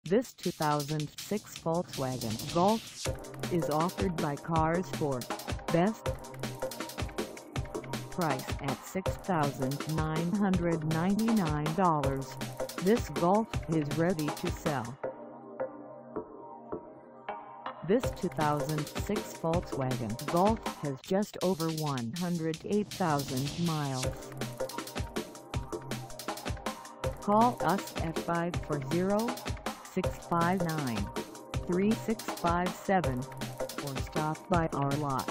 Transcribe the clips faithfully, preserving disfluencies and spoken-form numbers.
This two thousand six Volkswagen Golf is offered by Cars for Best. Price at six thousand nine hundred ninety-nine dollars, this Golf is ready to sell. This two thousand six Volkswagen Golf has just over one hundred eight thousand miles. Call us at five four zero, six five nine, three six five seven or stop by our lot.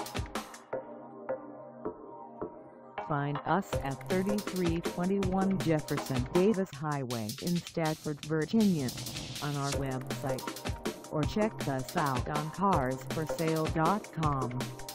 Find us at thirty-three twenty-one Jefferson Davis Highway in Stafford, Virginia, on our website, or check us out on cars for sale dot com.